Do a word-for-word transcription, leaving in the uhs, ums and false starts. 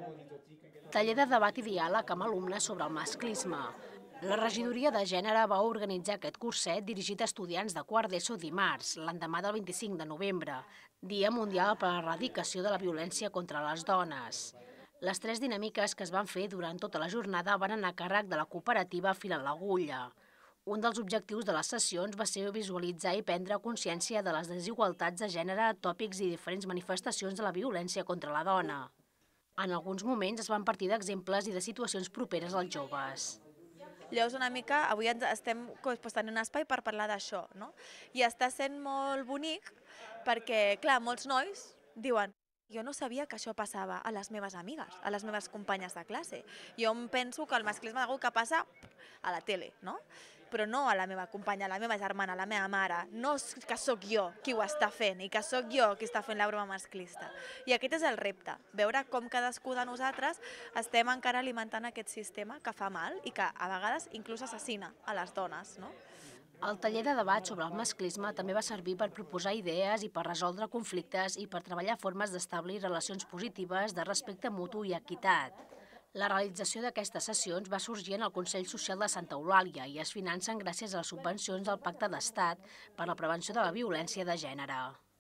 Taller de debat i diàleg amb alumnes sobre el masclisme. La regidoria de gènere va organitzar aquest curset dirigit a estudiants de quart d'ESO dimarts, l'endemà del vint-i-cinc de novembre, Dia Mundial per a l'Erradicació de la Violència contra les Dones. Les tres dinàmiques que es van fer durant tota la jornada van anar a càrrec de la cooperativa Fil a l'Agulla. Un dels objectius de les sessions va ser visualitzar i prendre consciència de les desigualtats de gènere, tòpics i diferents manifestacions de la violència contra la dona. En alguns moments es van partir d'exemples i de situacions properes als joves. Llavors, una mica, avui ens estem tenint un espai per parlar d'això, no? I està sent molt bonic perquè, clar, molts nois diuen jo no sabia que això passava a les meves amigues, a les meves companyes de classe. Jo em penso que el masclisme és una cosa que passa a la tele, no? Però no a la meva companya, a la meva germana, a la meva mare. No és que sóc jo qui ho està fent i que sóc jo qui està fent la broma masclista. I aquest és el repte, veure com cadascú de nosaltres estem encara alimentant aquest sistema que fa mal i que a vegades inclús assassina a les dones, no? El taller de debat sobre el masclisme també va servir per proposar idees i per resoldre conflictes i per treballar formes d'establir relacions positives de respecte mutu i equitat. La realització d'aquestes sessions va sorgir en el Consell Social de Santa Eulàlia i es financen gràcies a les subvencions del Pacte d'Estat per a la Prevenció de la Violència de Gènere.